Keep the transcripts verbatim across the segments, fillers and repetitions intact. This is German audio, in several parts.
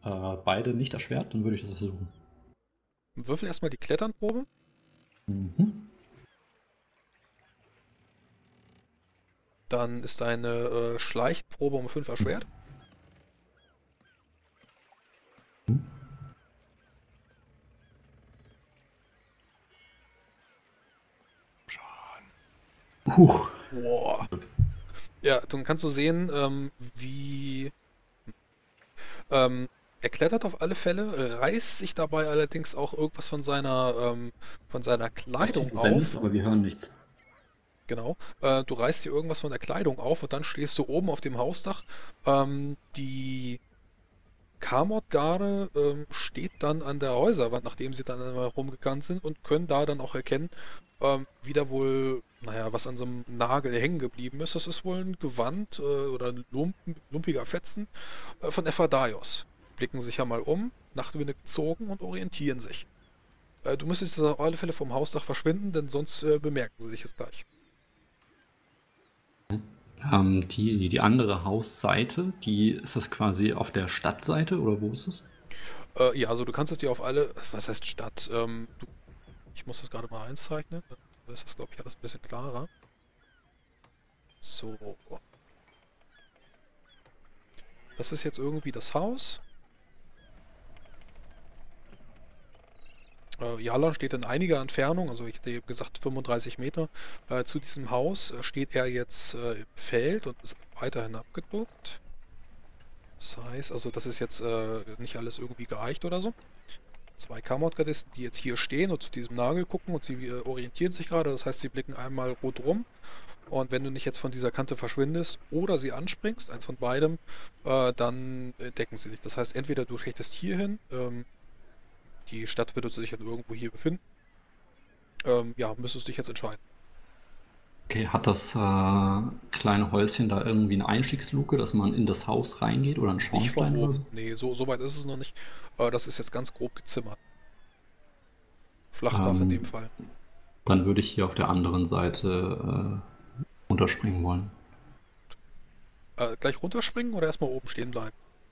äh, beide nicht erschwert, dann würde ich das versuchen. Würfel erstmal die Kletternprobe. Mhm. Dann ist deine äh, Schleichprobe um fünf erschwert. Huch. Boah. Ja, dann kannst du sehen, ähm, wie ähm, er klettert auf alle Fälle, reißt sich dabei allerdings auch irgendwas von seiner ähm, von seiner Was sieht Kleidung horrendous, auf. aber wir hören nichts. Genau. Äh, du reißt dir irgendwas von der Kleidung auf und dann stehst du oben auf dem Hausdach. Ähm, die Kamordgarde ähm, steht dann an der Häuserwand, nachdem sie dann einmal rumgegangen sind und können da dann auch erkennen, ähm, wie da wohl, naja, was an so einem Nagel hängen geblieben ist. Das ist wohl ein Gewand äh, oder ein lumpen, lumpiger Fetzen äh, von Ephadaios. Blicken sich ja mal um, Nachtwinde gezogen und orientieren sich. Äh, du müsstest jetzt auf alle Fälle vom Hausdach verschwinden, denn sonst äh, bemerken sie dich jetzt gleich. Ähm, die, die andere Hausseite, die ist das quasi auf der Stadtseite oder wo ist es? Äh, ja, also du kannst es dir auf alle, was heißt Stadt? Ähm, du, ich muss das gerade mal einzeichnen, dann ist das, glaube ich, alles ein bisschen klarer. So, das ist jetzt irgendwie das Haus. Äh, Jalon steht in einiger Entfernung, also ich hätte eben gesagt fünfunddreißig Meter. Äh, zu diesem Haus äh, steht er jetzt äh, im Feld und ist weiterhin abgeduckt. Das heißt, also das ist jetzt äh, nicht alles irgendwie geeicht oder so. Zwei Kammergardisten, die jetzt hier stehen und zu diesem Nagel gucken und sie äh, orientieren sich gerade. Das heißt, sie blicken einmal rot rum. Und wenn du nicht jetzt von dieser Kante verschwindest oder sie anspringst, eins von beidem, äh, dann entdecken sie dich. Das heißt, entweder du schächtest hier hin, ähm, die Stadt würde sich dann irgendwo hier befinden. Ähm, ja, müsstest du dich jetzt entscheiden. Okay, hat das äh, kleine Häuschen da irgendwie eine Einstiegsluke, dass man in das Haus reingeht oder einen Nicht von Schornstein oder oben. so? Nee, so, so weit ist es noch nicht. Äh, das ist jetzt ganz grob gezimmert. Flachdach in dem Ähm, Fall. Dann würde ich hier auf der anderen Seite äh, runterspringen wollen. Äh, gleich runterspringen oder erstmal oben stehen bleiben?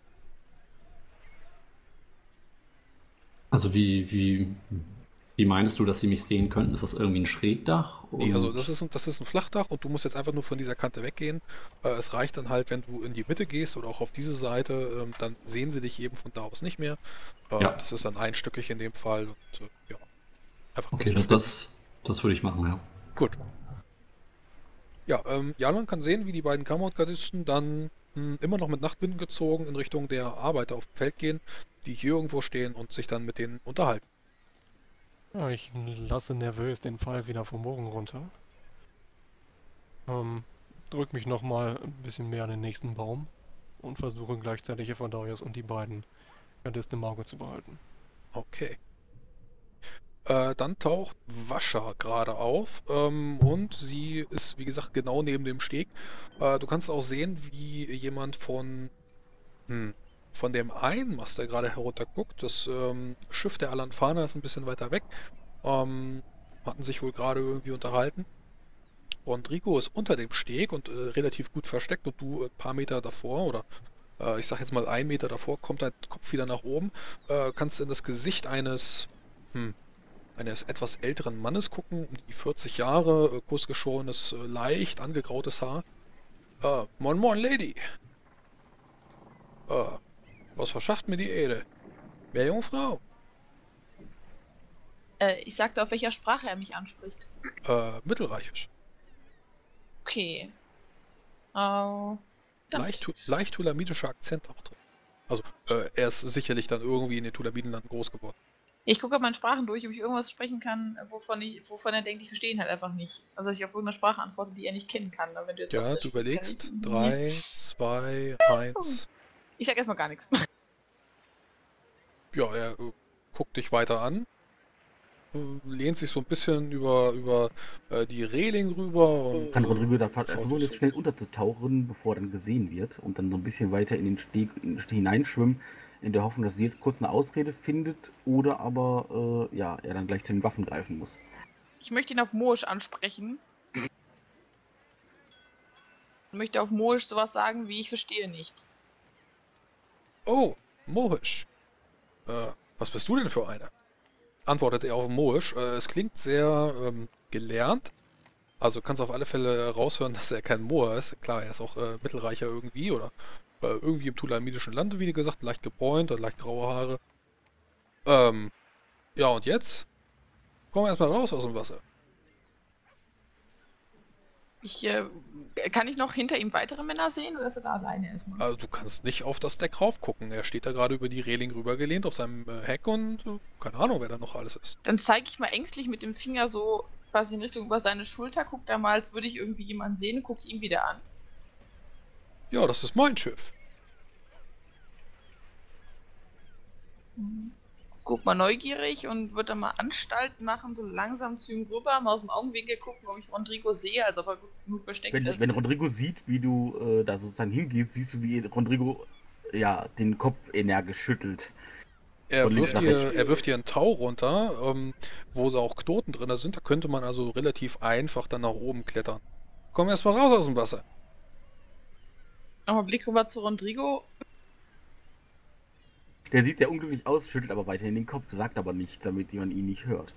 Also wie, wie, wie meintest du, dass sie mich sehen könnten? Ist das irgendwie ein Schrägdach? Nee, also das Und ist, ein- das ist ein Flachdach und du musst jetzt einfach nur von dieser Kante weggehen. Äh, es reicht dann halt, wenn du in die Mitte gehst oder auch auf diese Seite, ähm, dann sehen sie dich eben von da aus nicht mehr. Äh, ja, das ist dann einstöckig in dem Fall und äh, ja, einfach kurz okay, das, verschwinden. das, das würde ich machen, ja. Gut. Ja, ähm, Jalon kann sehen, wie die beiden Kammergardisten dann mh, immer noch mit Nachtwinden gezogen in Richtung der Arbeiter auf dem Feld gehen, die hier irgendwo stehen und sich dann mit denen unterhalten. Ja, ich lasse nervös den Pfeil wieder vom Bogen runter. Ähm, drück mich nochmal ein bisschen mehr an den nächsten Baum und versuche gleichzeitig Ephadaios und die beiden Gardisten im Auge zu behalten. Okay. Äh, dann taucht Wascha gerade auf ähm, und sie ist, wie gesagt, genau neben dem Steg. Äh, du kannst auch sehen, wie jemand von, hm, von dem einen Mast, der gerade herunterguckt. Das ähm, Schiff der Alanfana ist ein bisschen weiter weg. Ähm, hatten sich wohl gerade irgendwie unterhalten. Und Rico ist unter dem Steg und äh, relativ gut versteckt und du ein paar Meter davor oder äh, ich sag jetzt mal ein Meter davor, kommt dein Kopf wieder nach oben, äh, kannst in das Gesicht eines, hm, eines etwas älteren Mannes gucken, um die vierzig Jahre, äh, kurzgeschorenes, äh, leicht angegrautes Haar. Äh, Moin Moin Lady, äh, was verschafft mir die Ede? Meerjungfrau? Äh, ich sagte, auf welcher Sprache er mich anspricht. Äh, mittelreichisch. Okay. Äh, Leicht, verdammt. tu- leicht tulamitischer Akzent auch drin. Also, äh, er ist sicherlich dann irgendwie in den Tulamidenlanden groß geworden. Ich gucke meine Sprachen durch, ob ich irgendwas sprechen kann, wovon, ich, wovon er denkt, ich verstehe ihn halt einfach nicht. Also, dass ich auf irgendeine Sprache antworte, die er nicht kennen kann. Aber wenn du jetzt sagst, Ja, er du spricht halt. überlegst. Nee. Drei, zwei, eins. Ich sag erstmal gar nichts. Ja, er äh, guckt dich weiter an, äh, lehnt sich so ein bisschen über, über äh, die Reling rüber und Kann äh, Rodrigo da ver- schaut versuchen, sich jetzt so. schnell unterzutauchen, bevor er dann gesehen wird und dann so ein bisschen weiter in den Steg in den Steg hineinschwimmen, in der Hoffnung, dass sie jetzt kurz eine Ausrede findet oder aber äh, ja, er dann gleich zu den Waffen greifen muss. Ich möchte ihn auf Moorisch ansprechen. Ich möchte auf Moorisch sowas sagen wie ich verstehe nicht. Oh, Mohisch. Äh, was bist du denn für einer? Antwortet er auf Mohisch. Äh, es klingt sehr ähm, gelernt. Also kannst auf alle Fälle raushören, dass er kein Moor ist. Klar, er ist auch äh, Mittelreicher irgendwie oder äh, irgendwie im Tulamidischen Lande, wie gesagt, leicht gebräunt und leicht graue Haare. Ähm, ja und jetzt? Komm erstmal raus aus dem Wasser. Ich, äh, kann ich noch hinter ihm weitere Männer sehen oder ist er da alleine erstmal? Also du kannst nicht auf das Deck raufgucken. Er steht da gerade über die Reling rübergelehnt auf seinem äh, Heck und äh, keine Ahnung, wer da noch alles ist. Dann zeige ich mal ängstlich mit dem Finger so quasi in Richtung über seine Schulter, guck da mal, als würde ich irgendwie jemanden sehen, guck ihn wieder an. Ja, das ist mein Schiff. Mhm. Guck mal neugierig und würde dann mal Anstalten machen, so langsam zu ihm rüber, mal aus dem Augenwinkel gucken, ob ich Rodrigo sehe, als ob er gut genug versteckt Wenn, ist. wenn Rodrigo sieht, wie du äh, da sozusagen hingehst, siehst du, wie Rodrigo ja, den Kopf energisch schüttelt. Er Von links wirft, nach hier, rechts. er wirft hier einen Tau runter, ähm, wo so auch Knoten drin sind. Da könnte man also relativ einfach dann nach oben klettern. Komm erst mal raus aus dem Wasser. Nochmal Blick rüber zu Rodrigo. Der sieht sehr unglücklich aus, schüttelt aber weiterhin den Kopf, sagt aber nichts, damit man ihn nicht hört.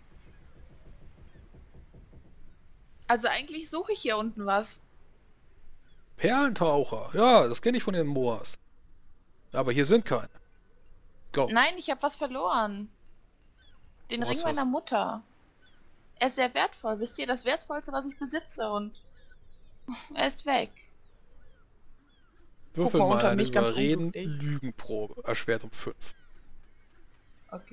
Also eigentlich suche ich hier unten was. Perlentaucher. Ja, das kenne ich von den Moas. Aber hier sind keine. Glaub. Nein, ich habe was verloren. Den Du Ring hast meiner was- Mutter. Er ist sehr wertvoll. Wisst ihr, das Wertvollste, was ich besitze und er ist weg. Würfel mal mal unter eine mich, ganz Überreden unglücklich. Lügenprobe. Erschwert um fünf. Okay.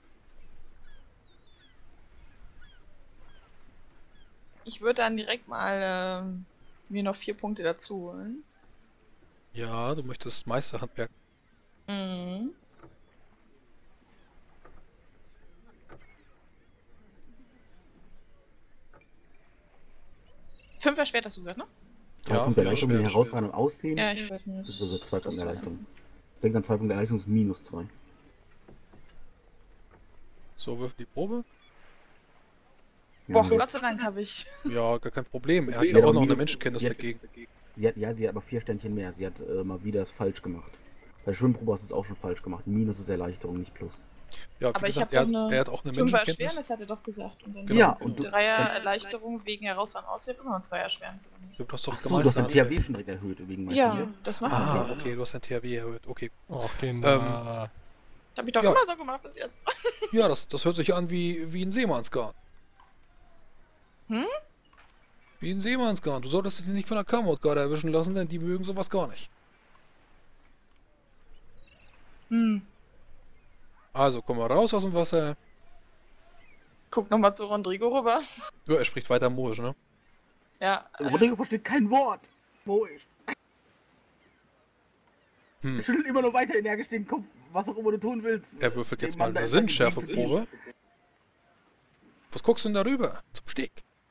Ich würde dann direkt mal ähm, mir noch vier Punkte dazu holen. Ja, du möchtest Meisterhandwerk. Mhm. Fünf erschwert, hast du gesagt, ne? Drei Ja, Punkte für Erleichterung, die schwer. herausragend Aussehen. Ja, ich weiß nicht. Das ist also zwei Punkte das- Erleichterung. Denk an zwei Punkte Erleichterung ist minus zwei. So, würfel die Probe. Ja, Boah, sie, Gott hat, sei Dank habe ich. Ja, gar kein Problem. Er hat Sie ja hat auch aber noch eine minus- Menschenkenntnis sie hat- dagegen. sie hat, ja, sie hat aber vier Sternchen mehr. Sie hat äh, mal wieder es falsch gemacht. Bei der Schwimmprobe hast du es auch schon falsch gemacht. Minus ist Erleichterung, nicht plus. Ja, wie Aber ich gesagt, habe er, doch hat- eine er hat auch eine Fünfer Menschenkenntnis. Erschwernis, hat er doch gesagt. Und dann Genau. Ja, die und du- Dreier Erleichterung wegen herausragend aussehen, immer noch zwei Erschwernis, oder nicht? Du hast doch Achso, du hast dein gemeistert. T H W schon direkt erhöht wegen Ja, Magie. das machen Ah, wir. okay, du hast dein T H W erhöht. Okay. Ach, den, Ähm, äh, Das habe ich doch Ja. immer so gemacht bis jetzt. Ja, das, das hört sich an wie, wie ein Seemannsgarn. Hm? Wie ein Seemannsgarn. Du solltest dich nicht von der Kammerot gerade erwischen lassen, denn die mögen sowas gar nicht. Hm. Also, komm mal raus aus dem Wasser. Guck nochmal zu Rodrigo rüber. Ja, er spricht weiter Moorisch, ne? Ja. Äh, Rodrigo versteht kein Wort. Moisch. Hm. Er schüttelt immer nur weiter energisch den Kopf, was auch immer du tun willst. Er würfelt Dem jetzt mal Mann da eine einfach entgegenzukommen. Sinnschärfeprobe. Was guckst du denn da rüber? Zum Steg.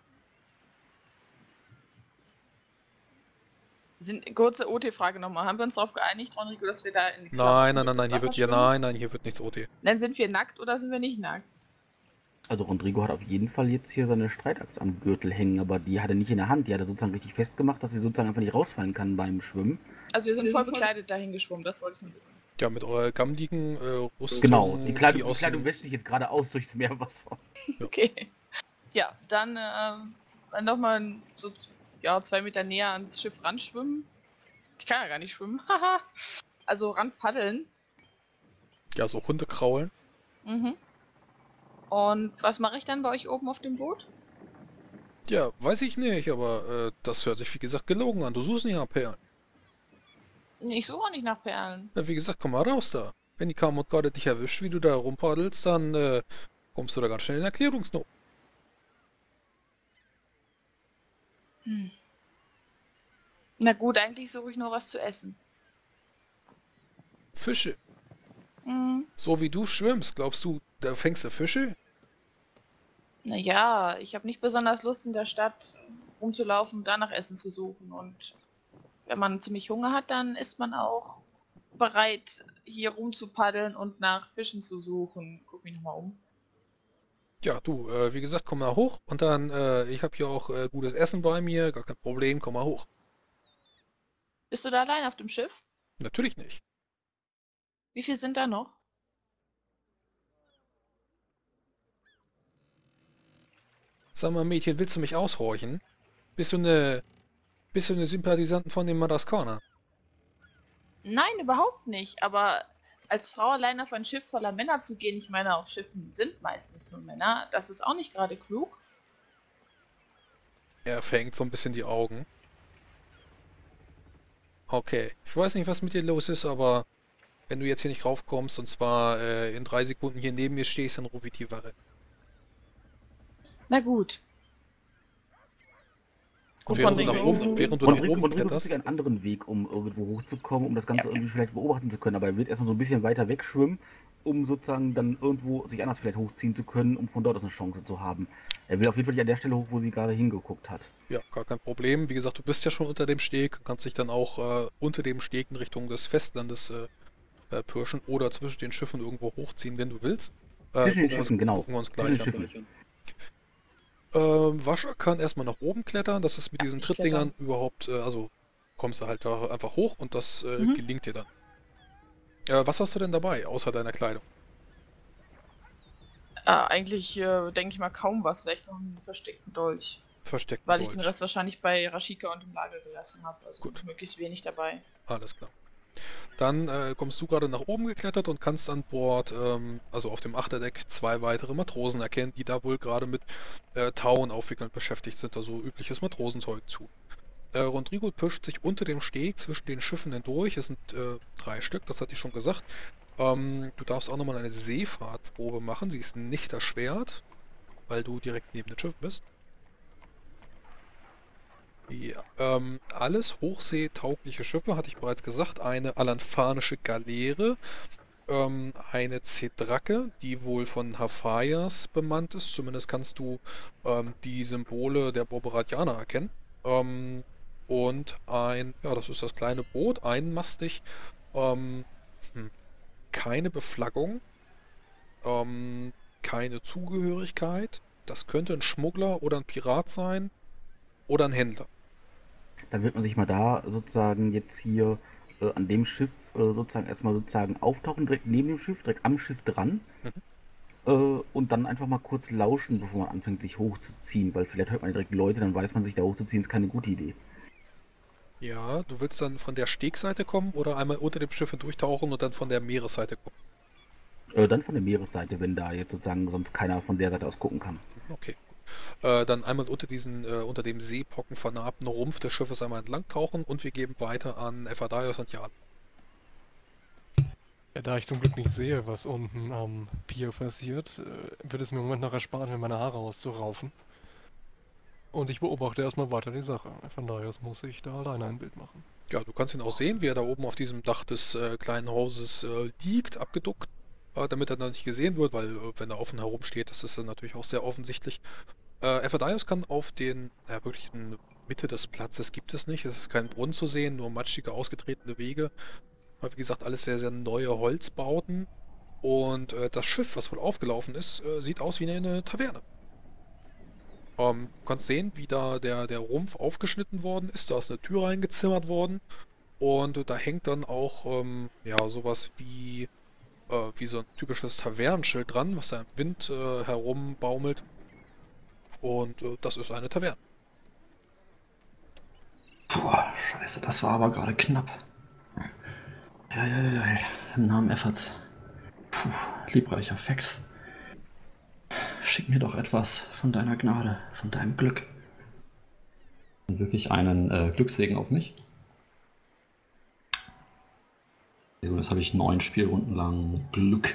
sind, kurze O T-Frage nochmal. Haben wir uns darauf geeinigt, Rodrigo, dass wir da in die Nein, nein, Klamotten nein, nein, ins hier Wasser wird, ja, schwimmen? nein, nein, hier wird nichts O T. Dann sind wir nackt oder sind wir nicht nackt? Also Rodrigo hat auf jeden Fall jetzt hier seine Streitaxt am Gürtel hängen, aber die hat er nicht in der Hand. Die hat er sozusagen richtig festgemacht, dass sie sozusagen einfach nicht rausfallen kann beim Schwimmen. Also wir sind voll bekleidet dahin geschwommen, das wollte ich nur wissen. Ja, mit eurer gammeligen äh, Rüstung. Genau, die Kleidung, die die aus Kleidung dem- wäscht sich jetzt gerade aus durchs Meerwasser. Okay. Ja, dann ähm, nochmal so z- ja, zwei Meter näher ans Schiff ranschwimmen. Ich kann ja gar nicht schwimmen. Haha. Also ran paddeln. Ja, so Hunde kraulen. Mhm. Und was mache ich dann bei euch oben auf dem Boot? Ja, weiß ich nicht, aber äh, das hört sich wie gesagt gelogen an. Du suchst nicht nach Perlen. Ich suche auch nicht nach Perlen. Ja, wie gesagt, komm mal raus da. Wenn die Kammerot gerade dich erwischt, wie du da rumpaddelst, dann äh, kommst du da ganz schnell in Erklärungsnot. Hm. Na gut, eigentlich suche ich nur was zu essen. Fische. Hm. So wie du schwimmst, glaubst du, da fängst du Fische? Naja, ich habe nicht besonders Lust in der Stadt rumzulaufen und danach Essen zu suchen. Und wenn man ziemlich Hunger hat, dann ist man auch bereit, hier rumzupaddeln und nach Fischen zu suchen. Guck mich nochmal um. Ja, du, äh, wie gesagt, komm mal hoch und dann, äh, ich habe hier auch äh, gutes Essen bei mir, gar kein Problem, komm mal hoch. Bist du da allein auf dem Schiff? Natürlich nicht. Wie viel sind da noch? Sag mal, Mädchen, willst du mich aushorchen? Bist du eine, bist du eine Sympathisantin von den Madagascar? Nein, überhaupt nicht. Aber als Frau allein auf ein Schiff voller Männer zu gehen, ich meine, auf Schiffen sind meistens nur Männer, das ist auch nicht gerade klug. Er fängt so ein bisschen die Augen. Okay, ich weiß nicht, was mit dir los ist, aber wenn du jetzt hier nicht raufkommst und zwar äh, in drei Sekunden hier neben mir stehst, dann rufe ich die Wache. Na gut. Und Guck während mal du nach Richtung- oben, während du nach Rodrigo, oben Rodrigo sucht kletterst, sich einen anderen Weg, um irgendwo hochzukommen, um das Ganze irgendwie vielleicht beobachten zu können. Aber er wird erstmal so ein bisschen weiter wegschwimmen, um sozusagen dann irgendwo sich anders vielleicht hochziehen zu können, um von dort aus eine Chance zu haben. Er will auf jeden Fall nicht an der Stelle hoch, wo sie gerade hingeguckt hat. ja, gar kein Problem. Wie gesagt, du bist ja schon unter dem Steg, kannst dich dann auch äh, unter dem Steg in Richtung des Festlandes äh, äh, pirschen oder zwischen den Schiffen irgendwo hochziehen, wenn du willst. Äh, Zwischen den gucken wir uns- Schiffen, genau. gucken wir uns Zwischen gleich den an. Schiffen. Ähm, Wascher kann erstmal nach oben klettern. Das ist mit diesen Ich Trittdingern überhaupt, äh, also kommst du halt da einfach hoch und das äh, Mhm. gelingt dir dann. Äh, was hast du denn dabei, außer deiner Kleidung? Äh, eigentlich äh, denke ich mal kaum was, vielleicht noch einen versteckten Dolch. Versteckt. Weil ich den Rest wahrscheinlich bei Rashika und im Lager gelassen habe. Also Gut. möglichst wenig dabei. Alles klar. Dann äh, kommst du gerade nach oben geklettert und kannst an Bord, ähm, also auf dem Achterdeck, zwei weitere Matrosen erkennen, die da wohl gerade mit äh, Tauen aufwickeln beschäftigt sind, also übliches Matrosenzeug zu. Äh, Rodrigo pischt sich unter dem Steg zwischen den Schiffen hindurch. Es sind äh, drei Stück, das hatte ich schon gesagt. Ähm, du darfst auch nochmal eine Seefahrtprobe machen. Sie ist nicht erschwert, weil du direkt neben den Schiffen bist. Ja, ähm, alles hochseetaugliche Schiffe, hatte ich bereits gesagt. Eine alanfanische Galeere, ähm, eine Zedrake, die wohl von Hafayas bemannt ist. Zumindest kannst du ähm, die Symbole der Borberatianer erkennen. Ähm, und ein, ja, das ist das kleine Boot, einmastig. Ähm, hm, keine Beflaggung, ähm, keine Zugehörigkeit. Das könnte ein Schmuggler oder ein Pirat sein oder ein Händler. Dann wird man sich mal da sozusagen jetzt hier äh, an dem Schiff äh, sozusagen erstmal sozusagen auftauchen, direkt neben dem Schiff, direkt am Schiff dran. Äh, und dann einfach mal kurz lauschen, bevor man anfängt, sich hochzuziehen, weil vielleicht hört man direkt Leute, dann weiß man, sich da hochzuziehen ist keine gute Idee. Ja, du willst dann von der Stegseite kommen oder einmal unter dem Schiff hindurchtauchen und dann von der Meeresseite kommen? Äh, dann von der Meeresseite, wenn da jetzt sozusagen sonst keiner von der Seite aus gucken kann. Okay, gut. Äh, dann einmal unter diesen, äh, unter dem Seepocken vernarbten Rumpf des Schiffes einmal entlang tauchen und wir geben weiter an Ephadaios und Jan. Ja, da ich zum Glück nicht sehe, was unten am Pier passiert, äh, wird es mir im Moment noch erspart, mir meine Haare auszuraufen. Und ich beobachte erstmal weiter die Sache. Von daher muss ich da alleine ein Bild machen. Ja, du kannst ihn auch sehen, wie er da oben auf diesem Dach des äh, kleinen Hauses äh, liegt, abgeduckt, äh, damit er dann nicht gesehen wird, weil äh, wenn er offen herumsteht, das ist dann natürlich auch sehr offensichtlich. Äh, Ephadaios kann auf den, ja wirklich in Mitte des Platzes gibt es nicht, es ist kein Brunnen zu sehen, nur matschige, ausgetretene Wege. Aber wie gesagt, alles sehr, sehr neue Holzbauten. Und äh, das Schiff, was wohl aufgelaufen ist, äh, sieht aus wie eine Taverne. Ähm, du kannst sehen, wie da der, der Rumpf aufgeschnitten worden ist. Da ist eine Tür reingezimmert worden. Und äh, da hängt dann auch ähm, ja, sowas wie, äh, wie so ein typisches Tavernenschild dran, was da im Wind äh, herumbaumelt. Und äh, das ist eine Taverne. Puh, scheiße, das war aber gerade knapp. Ja, ja, ja, ja, im Namen Efforts. Puh, liebreicher Fex. Schick mir doch etwas von deiner Gnade, von deinem Glück. Und wirklich einen äh, Glückssegen auf mich. Also das habe ich neun Spielrunden lang Glück.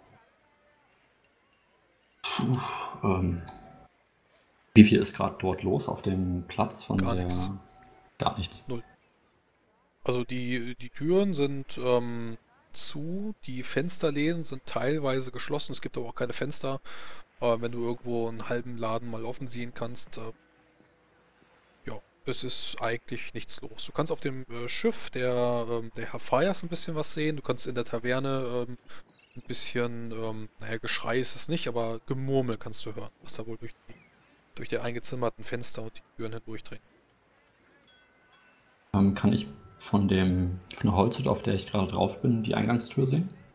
Puh, ähm. Wie viel ist gerade dort los auf dem Platz von Gar der... nichts. Gar nichts. Also die, die Türen sind ähm, zu, die Fensterläden sind teilweise geschlossen, es gibt aber auch keine Fenster. Äh, wenn du irgendwo einen halben Laden mal offen sehen kannst, äh, ja, es ist eigentlich nichts los. Du kannst auf dem äh, Schiff der, ähm, der Hafayas ein bisschen was sehen, du kannst in der Taverne ähm, ein bisschen, ähm, naja, Geschrei ist es nicht, aber Gemurmel kannst du hören, was da wohl durch die, durch die eingezimmerten Fenster und die Türen hindurchdringt. Ähm, kann ich von dem von der Holzhütte, auf der ich gerade drauf bin, die Eingangstür sehen?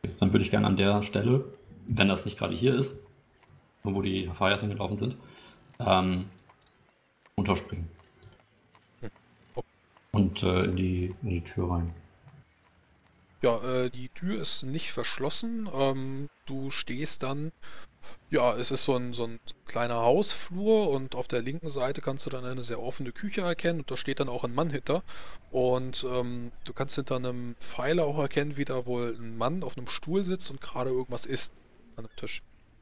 Dann würde ich gerne an der Stelle, wenn das nicht gerade hier ist, wo die Fires hingelaufen sind, ähm, runterspringen. Hm. Oh. Und äh, in, die, in die Tür rein. Ja, äh, die Tür ist nicht verschlossen. Ähm, du stehst dann, ja, es ist so ein, so ein kleiner Hausflur und auf der linken Seite kannst du dann eine sehr offene Küche erkennen und da steht dann auch ein Mann hinter. Und ähm, du kannst hinter einem Pfeiler auch erkennen, wie da wohl ein Mann auf einem Stuhl sitzt und gerade irgendwas isst an einem Tisch.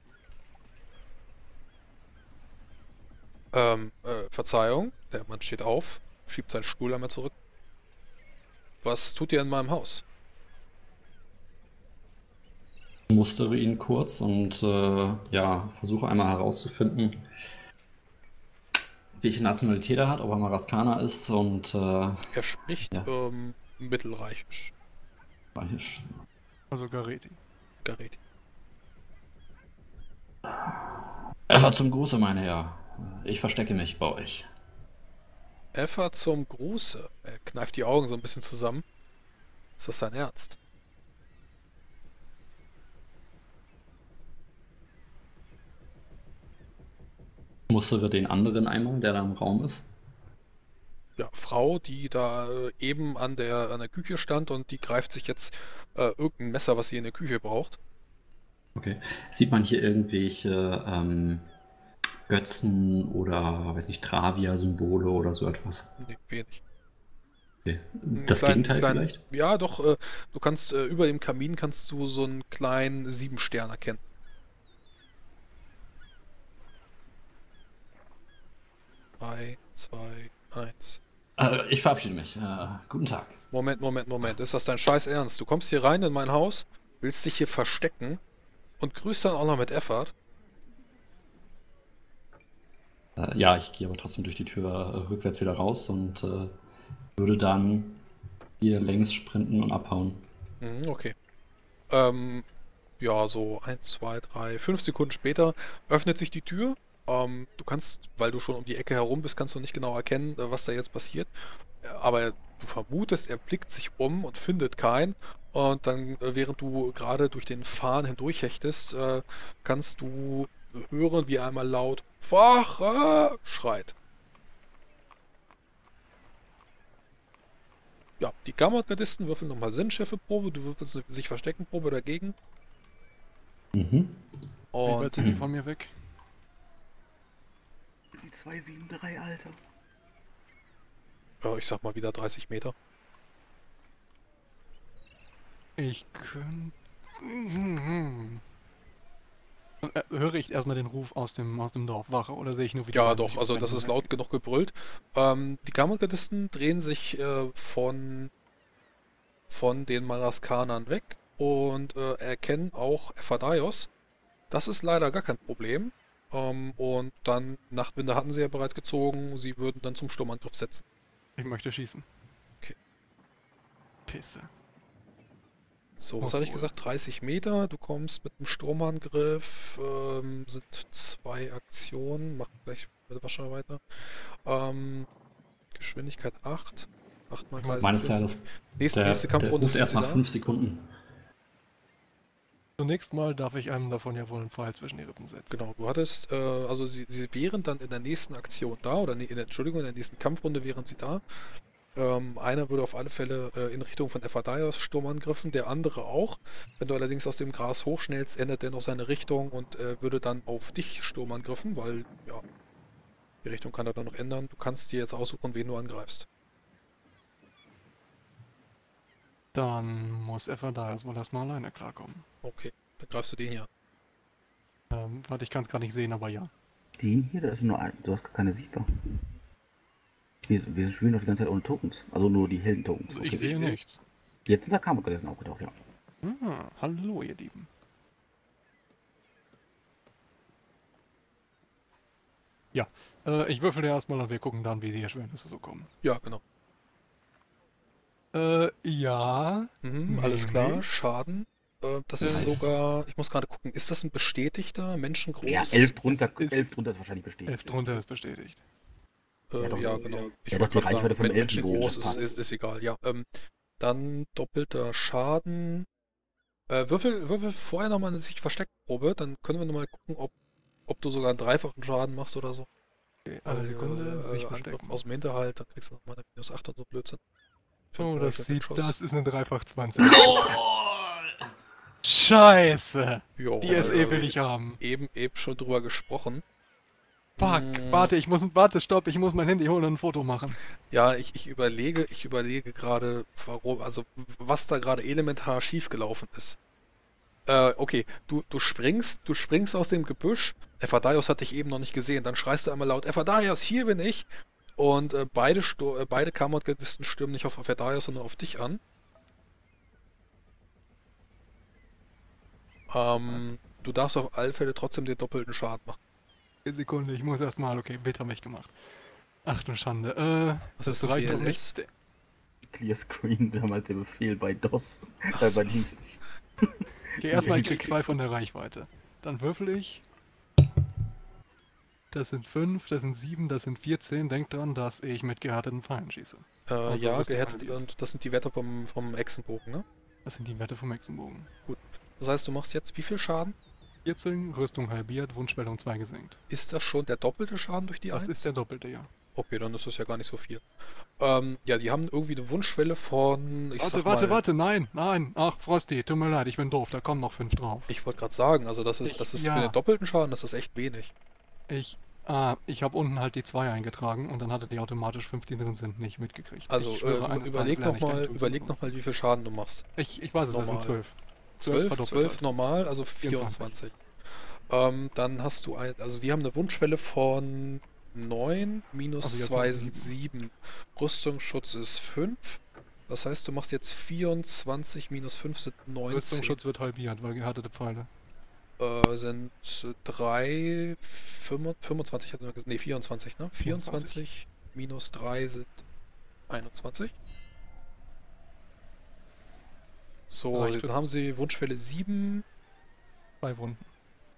Ähm, äh, Verzeihung, der Mann steht auf, schiebt seinen Stuhl einmal zurück. Was tut ihr in meinem Haus? Ich mustere ihn kurz und äh, ja, versuche einmal herauszufinden, welche Nationalität er hat, ob er Maraskaner ist und äh, Er spricht ja. ähm, Mittelreichisch. Reichisch. Also Gareti. Gareti. Effa zum Gruße, mein Herr. Ich verstecke mich bei euch. Effa zum Gruße. Er kneift die Augen so ein bisschen zusammen. Ist das dein Ernst? Ich mustere den anderen einmal, der da im Raum ist. Ja, Frau, die da äh, eben an der, an der Küche stand und die greift sich jetzt äh, irgendein Messer, was sie in der Küche braucht. Okay. Sieht man hier irgendwelche ähm, Götzen oder, weiß nicht, Travia-Symbole oder so etwas? Nee, wenig. Okay. Ein Das klein- Gegenteil klein- vielleicht? Ja, doch, äh, du kannst äh, über dem Kamin kannst du so einen kleinen Siebenstern erkennen. Drei, zwei, eins. Äh, ich verabschiede mich. Äh, guten Tag. Moment, Moment, Moment. Ist das dein Scheiß Ernst? Du kommst hier rein in mein Haus, willst dich hier verstecken und grüßt dann auch noch mit Effort? Äh, ja, ich gehe aber trotzdem durch die Tür äh, rückwärts wieder raus und äh, würde dann hier längs sprinten und abhauen. Mhm, okay. Ähm, ja, so eins, zwei, drei, fünf Sekunden später öffnet sich die Tür. Ähm, du kannst, weil du schon um die Ecke herum bist, kannst du nicht genau erkennen, äh, was da jetzt passiert. Äh, Aber du vermutest, er blickt sich um und findet keinen. Und dann, äh, während du gerade durch den Farn hindurchhechtest, äh, kannst du hören, wie er einmal laut Wache schreit. Ja, die Gamma-Gardisten würfeln nochmal Sinnschärfe-Probe, du würfelst eine sich Verstecken-Probe dagegen. Mhm. Wie weit Und sind die von mir weg? Die zwei sieben drei, Alter. ja, ich sag mal wieder dreißig Meter. Ich könnte... Mhm. Äh, Höre ich erstmal den Ruf aus dem, aus dem Dorf Wache oder sehe ich nur, wie die Ja, beiden doch, sich also auf das einen ist laut genug gebrüllt. Ähm, die Gamma-Gardisten drehen sich äh, von, von den Maraskanern weg und äh, erkennen auch Ephadaios. Das ist leider gar kein Problem. Ähm, und dann, Nachtwinde hatten sie ja bereits gezogen, sie würden dann zum Sturmangriff setzen. Ich möchte schießen. Okay. Pisse. So, was Muss hatte ich wohl. gesagt? dreißig Meter, du kommst mit dem Sturmangriff, ähm, sind zwei Aktionen, mach gleich mit Wascher weiter. Ähm, Geschwindigkeit acht, acht mal dreißig. Meines vierundzwanzig. Erachtens, Nächste, der, nächste der Kampfrunde ruft sind erst sie nach da. fünf Sekunden. Zunächst mal darf ich einem davon ja wohl einen Pfeil zwischen die Rippen setzen. Genau, du hattest, äh, also sie, sie wären dann in der nächsten Aktion da, oder nee, in der, Entschuldigung, in der nächsten Kampfrunde wären sie da. Ähm, einer würde auf alle Fälle äh, in Richtung von Ephadaios Sturm angriffen, der andere auch. Wenn du allerdings aus dem Gras hochschnellst, ändert er noch seine Richtung und äh, würde dann auf dich Sturm angriffen, weil, ja, die Richtung kann er dann noch ändern. Du kannst dir jetzt aussuchen, wen du angreifst. Dann muss Ephadaios wohl erstmal alleine klarkommen. Okay, dann greifst du den hier an. Ähm, warte, ich kann es gar nicht sehen, aber ja. Den hier, da ist nur ein. Du hast gar keine sichtbar. Wir, wir spielen doch die ganze Zeit ohne Tokens. Also nur die Helden-Tokens. Ich Okay. sehe nichts. Jetzt sind da Kammergardisten aufgetaucht, ja. Ah, hallo ihr Lieben. Ja, äh, ich würfel ja erstmal und wir gucken dann, wie die Erschwernisse so kommen. Ja, genau. Äh, ja. Mhm, alles Nämlich? klar, Schaden. Äh, das ist Nice. sogar, ich muss gerade gucken, ist das ein bestätigter, menschengroß? Ja, elf drunter, ist- elf drunter ist wahrscheinlich bestätigt. elf drunter ist bestätigt. Äh, Ja, ja, doch, genau. ja. Ich Ja, wollte doch, die gerade Reichweite sagen, von wenn Elfenbogen, menschengroß das ist, passt. ist, ist egal, ja. Ähm, dann doppelter Schaden. Äh, würfel, würfel vorher nochmal eine sich Versteckprobe, dann können wir nochmal gucken, ob, ob du sogar einen dreifachen Schaden machst oder so. Okay, eine Weil, Sekunde, äh, sich Angriff verstecken. aus dem Hinterhalt, dann kriegst du nochmal eine minus acht und so Blödsinn. Für Oh, einen das Rifle sieht, Schuss. das ist eine Dreifach zwanzig. Oh! Scheiße! Jo, Die S E äh, will ich haben. Eben, eben schon drüber gesprochen. Fuck, Mm, warte, ich muss, warte, stopp, ich muss mein Handy holen und ein Foto machen. Ja, ich, ich überlege, ich überlege gerade, warum, also was da gerade elementar schiefgelaufen ist. Äh, okay, du, du springst, du springst aus dem Gebüsch, Ephadaios hat dich eben noch nicht gesehen, dann schreist du einmal laut, Ephadaios, hier bin ich! Und äh, beide, Sto äh, beide Kammergardisten stürmen nicht auf Ephadaios, sondern auf dich an. Ähm, du darfst auf alle Fälle trotzdem den doppelten Schaden machen. Sekunde, ich muss erstmal, okay, Bild haben mich gemacht. Ach du Schande, äh, Was das ist das reicht doch E L S? nicht. Clear Screen, wir haben halt den Befehl bei DOS. Ach Äh, so. bei Dings. Okay, erstmal, ich krieg zwei von der Reichweite. Dann würfel ich. Das sind fünf, das sind sieben, das sind vierzehn. Denkt dran, dass ich mit gehärteten Pfeilen schieße. Äh, Also ja, Rüstung gehärtet, halbiert. und das sind die Werte vom, vom Echsenbogen, ne? Das sind die Werte vom Hexenbogen. Das heißt, du machst jetzt wie viel Schaden? vierzehn, Rüstung halbiert, Wunschwelle um zwei gesenkt. Ist das schon der doppelte Schaden durch die Das eins? ist der doppelte, ja. Okay, dann ist das ja gar nicht so viel. Ähm, ja, die haben irgendwie eine Wunschschwelle von, ich Warte, sag warte, mal, warte, nein, nein. Ach, Frosty, tut mir leid, ich bin doof, da kommen noch fünf drauf. ich wollte gerade sagen, also das ist, Ich- das ist ja. für den doppelten Schaden, das ist echt wenig. Ich, ah, ich habe unten halt die zwei eingetragen und dann hatte die automatisch fünf, die drin sind, nicht mitgekriegt. Also ich äh, schwöre, über- eines überleg Tages lerne ich nochmal, den Tool zu überleg benutzen. noch mal, wie viel Schaden du machst. Ich, ich weiß es, das sind Normal. zwölf. zwölf, verdoppelt zwölf halt. normal, also vierundzwanzig. Ähm, dann hast du ein, also die haben eine Wunschschwelle von neun, minus Also jetzt zwei noch sind sieben. sieben. Rüstungsschutz ist fünf. Das heißt, du machst jetzt vierundzwanzig minus fünf sind neunzehn. Rüstungsschutz wird halbiert, weil gehärtete Pfeile. Äh, sind drei, fünfundzwanzig, hat er gesagt, nee, vierundzwanzig, ne? vierundzwanzig minus drei sind einundzwanzig. So, Reicht dann für- haben sie Wunschwelle sieben Zwei Wunden.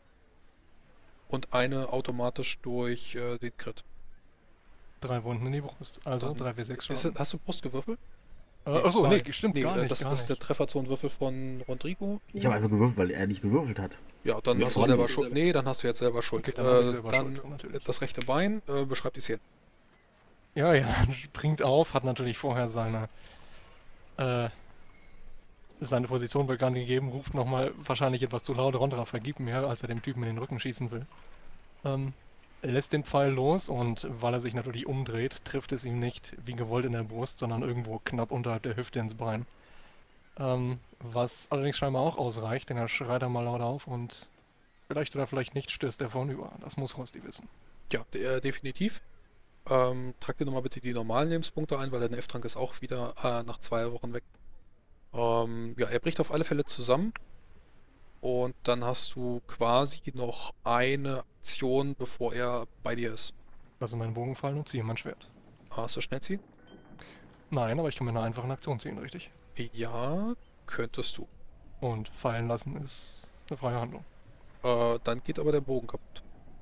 und eine automatisch durch äh, den Crit. Drei Wunden in die Brust. Also Dann drei W sechs Ist, Schaden. das- hast du Brust gewürfelt? Äh, achso, nein. nee, stimmt Nee, gar äh, nicht, das, gar das ist der nicht. Trefferzonenwürfel von Rodrigo. Ich habe einfach gewürfelt, weil er nicht gewürfelt hat. Ja, dann Mir hast du voran selber ist- Schuld. Nee, dann hast du jetzt selber Schuld. Okay, dann hab ich äh, selber dann Schuld, natürlich. das rechte Bein, äh, beschreibt die Szene. Ja, ja, springt auf, hat natürlich vorher seine, äh, seine Position bekannt gegeben, ruft nochmal wahrscheinlich etwas zu laut, Rondra, vergib mir, als er dem Typen in den Rücken schießen will. Ähm, lässt den Pfeil los und weil er sich natürlich umdreht, trifft es ihm nicht wie gewollt in der Brust, sondern irgendwo knapp unterhalb der Hüfte ins Bein. Ähm, was allerdings scheinbar auch ausreicht, denn er schreit einmal laut auf und vielleicht oder vielleicht nicht stößt er vornüber. Das muss Rosti wissen. Ja, de äh, definitiv. Ähm, trag dir nochmal bitte die normalen Lebenspunkte ein, weil dein F-Trank ist auch wieder äh, nach zwei Wochen weg. Ähm, ja, er bricht auf alle Fälle zusammen. Und dann hast du quasi noch eine Aktion, bevor er bei dir ist. Lasse meinen Bogen fallen und ziehe mein Schwert. Hast du schnell ziehen? Nein, aber ich kann mit einer einfachen Aktion ziehen, richtig? Ja, könntest du. Und fallen lassen ist eine freie Handlung. Äh, dann geht aber der Bogen kaputt.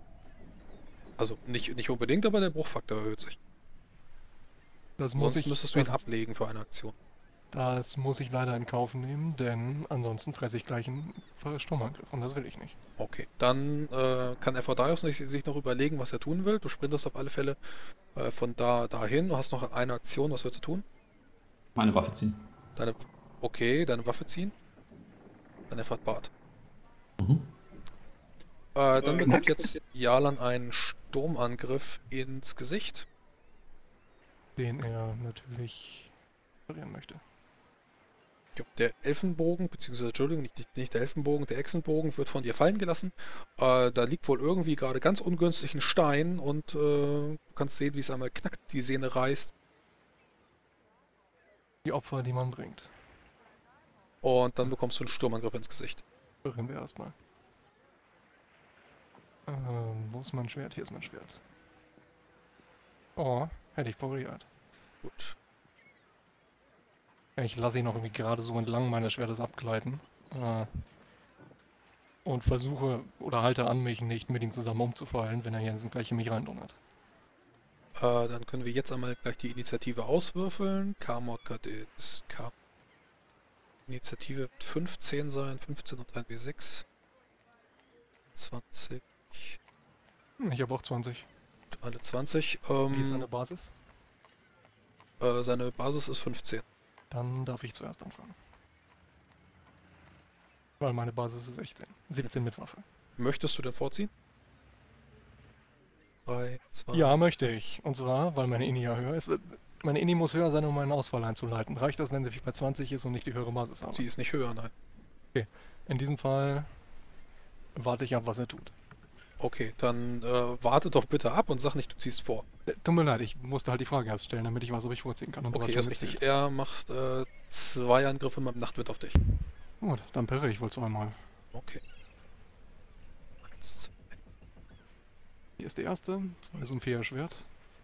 Also nicht, nicht unbedingt, aber der Bruchfaktor erhöht sich. Das muss Sonst ich, müsstest du ihn das, ablegen für eine Aktion. das muss ich leider in Kauf nehmen, denn ansonsten fresse ich gleich einen Sturmangriff und das will ich nicht. Okay, dann äh, kann Ephadaios sich, sich noch überlegen, was er tun will. Du sprintest auf alle Fälle äh, von da dahin. Du hast noch eine Aktion, was willst du tun? Meine Waffe ziehen. Deine, okay, deine Waffe ziehen. Dann erfahrt Bart. Mhm. Äh, dann Äh, bekommt knack. jetzt Jalan einen Sturmangriff ins Gesicht. Den er natürlich verlieren möchte. Ja, der Elfenbogen, beziehungsweise, Entschuldigung, nicht, nicht der Elfenbogen, der Echsenbogen wird von dir fallen gelassen. Äh, da liegt wohl irgendwie gerade ganz ungünstig ein Stein und äh, du kannst sehen, wie es einmal knackt, die Sehne reißt. Die Opfer, die man bringt. Und dann bekommst du einen Sturmangriff ins Gesicht. Berühren wir erstmal. Ähm, wo ist mein Schwert? Hier ist mein Schwert. Oh, hätte ich pariert. Gut. Ich lasse ihn auch irgendwie gerade so entlang meines Schwertes abgleiten. Äh, und versuche oder halte an, mich nicht mit ihm zusammen umzufallen, wenn er hier gleich in mich reindonnert. Äh, dann können wir jetzt einmal gleich die Initiative auswürfeln. Kammergard ist K. Initiative wird fünfzehn sein, fünfzehn und ein W sechs. zwanzig Hm, Ich habe auch zwanzig. und eine zwanzig. Wie ist seine Ähm, Basis? äh, seine Basis ist fünfzehn. Dann darf ich zuerst anfangen. Weil meine Basis ist sechzehn. siebzehn mit Waffe. Möchtest du denn vorziehen? drei, zwei. Ja, möchte ich. Und zwar, weil meine Ini ja höher ist. Meine Ini muss höher sein, um meinen Ausfall einzuleiten. Reicht das, wenn sie bei zwanzig ist und nicht die höhere Basis habe? Sie ist nicht höher, nein. In diesem Fall warte ich ab, was er tut. Okay, dann äh, warte doch bitte ab und sag nicht, du ziehst vor. Äh, Tut mir leid, ich musste halt die Frage erst stellen, damit ich weiß, ob ich vorziehen kann. Und du Okay, hast ist schon richtig. gezählt. Er macht äh, zwei Angriffe mit dem Nachtwind auf dich. Gut, dann perre ich wohl zweimal. Okay. Eins, zwei. Hier ist der erste, zwei ist ein vier erschwert.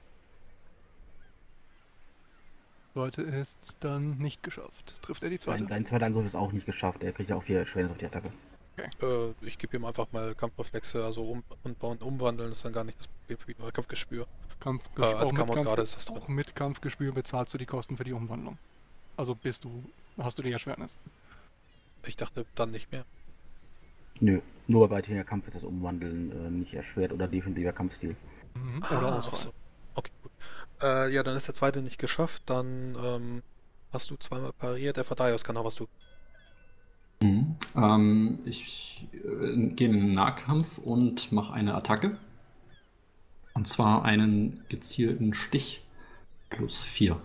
Zweite ist dann nicht geschafft. Trifft er die zweite? Sein, sein zweiter Angriff ist auch nicht geschafft. Er kriegt ja auch vier Erschwernis auf die Attacke. Äh, ich gebe ihm einfach mal Kampfreflexe, also um, umbauen, umwandeln ist dann gar nicht das Problem für ihn. Oder Kampfgespür. Kampf, Äh, als auch, mit Kammer Kampf, gerade ist das drin. auch mit Kampfgespür bezahlst du die Kosten für die Umwandlung. Also bist du, hast du die Erschwernis. Ich dachte dann nicht mehr. Nö, nur bei weiterhin Kampf ist das Umwandeln äh, nicht erschwert oder defensiver Kampfstil. Mhm. Ah, Oder ach Ausfall. so. Okay, gut. Äh, ja, dann ist der zweite nicht geschafft. Dann ähm, hast du zweimal pariert. Der Verdaios kann auch was tun. Mhm. Ähm, ich äh, gehe in den Nahkampf und mache eine Attacke. Und zwar einen gezielten Stich plus vier.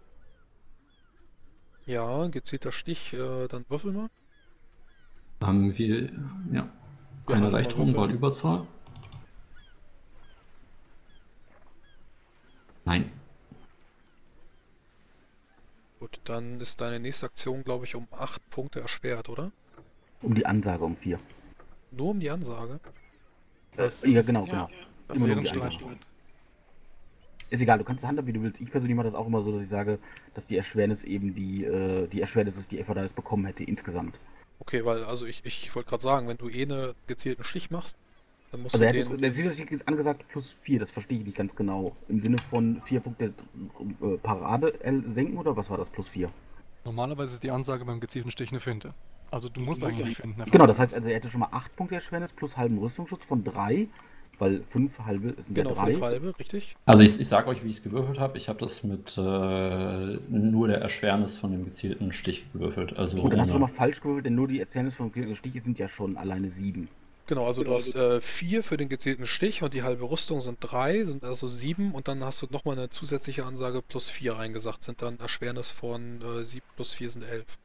Ja, gezielter Stich. Äh, dann würfel mal. Ähm, wir, ja, Ja, eine einfach mal Erleichterung, würfeln. weil Überzahl. Nein. Gut, dann ist deine nächste Aktion, glaube ich, um acht Punkte erschwert, oder? Um die Ansage um vier. Nur um die Ansage. Äh, Das ja, ist- genau, ja. genau. Das Immer wäre nur ein die Ansage. Streitpunkt. Ist egal, du kannst es handhaben, wie du willst. Ich persönlich mache das auch immer so, dass ich sage, dass die Erschwernis eben die, äh, die Erschwernis ist, die Ephrodis bekommen hätte insgesamt. Okay, weil, also ich, ich wollte gerade sagen, wenn du eh einen gezielten Stich machst, dann musst Also du er hat den... jetzt, der Zielstich ist angesagt plus vier, das verstehe ich nicht ganz genau. Im Sinne von vier Punkte äh, Parade L senken oder was war das plus vier? Normalerweise ist die Ansage beim gezielten Stich eine Finte. Also du musst eigentlich nicht finden. Genau, das heißt also, er hätte schon mal acht Punkte Erschwernis plus halben Rüstungsschutz von drei, weil fünf halbe sind ja Genau, drei. fünf halbe, richtig? Also ich, ich sage euch, wie ich es gewürfelt habe. Ich habe das mit äh, nur der Erschwernis von dem gezielten Stich gewürfelt. Also Gut, dann hast du schon ohne- mal falsch gewürfelt, denn nur die Erschwernis von den Stiche sind ja schon alleine sieben. Genau, also du hast äh, vier für den gezielten Stich und die halbe Rüstung sind drei, sind also sieben und dann hast du nochmal eine zusätzliche Ansage plus vier reingesagt, sind dann Erschwernis von äh, sieben plus vier sind elf.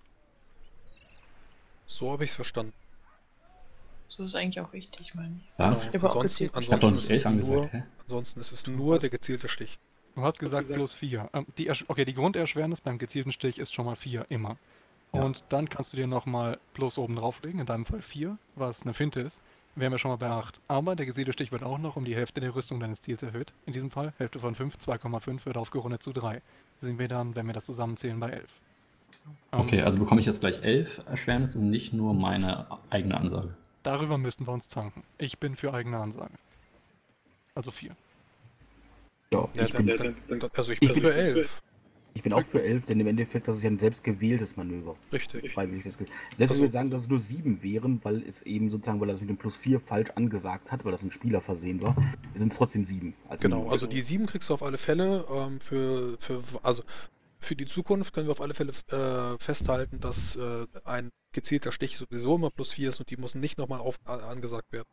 So habe ich es verstanden. So ist es eigentlich auch richtig, meine ich. Was? Genau. Ich habe auch Ansonsten, gezielt. Ich habe doch ansonsten, nicht ist es elf angesagt, nur, hä? ansonsten ist es Du nur hast- der gezielte Stich. Du hast gesagt plus vier. Ähm, die Ersch okay, die Grunderschwernis beim gezielten Stich ist schon mal vier, immer. Ja. Und dann kannst du dir nochmal plus oben drauflegen, in deinem Fall vier, was eine Finte ist. Wären wir schon mal bei acht. Aber der gezielte Stich wird auch noch um die Hälfte der Rüstung deines Ziels erhöht. In diesem Fall Hälfte von fünf, zwei Komma fünf wird aufgerundet zu drei. Sind wir dann, wenn wir das zusammenzählen, bei elf. Ähm, Okay, also bekomme ich jetzt gleich elf Erschwernis und nicht nur meine eigene Ansage. Darüber müssten wir uns zanken. Ich bin für eigene Ansage. Also vier. Ja, Ja, ich, dann, bin, dann, dann, also ich ich bin bin- für elf. ich bin auch für elf, denn im Endeffekt, das ist ja ein selbstgewähltes Manöver. Richtig. Freiwillig selbstgewählt. Selbst Also- wenn wir sagen, dass es nur sieben wären, weil es eben sozusagen, weil er das mit dem plus vier falsch angesagt hat, weil das ein Spieler versehen war, sind es trotzdem sieben. Also Genau, also die sieben kriegst du auf alle Fälle. Ähm, für, für, also für die Zukunft können wir auf alle Fälle äh, festhalten, dass äh, ein gezielter Stich sowieso immer plus vier ist und die müssen nicht nochmal auf, äh, angesagt werden.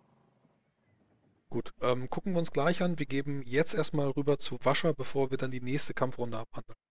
Gut, ähm, gucken wir uns gleich an. Wir geben jetzt erstmal rüber zu Wascher, bevor wir dann die nächste Kampfrunde abhandeln.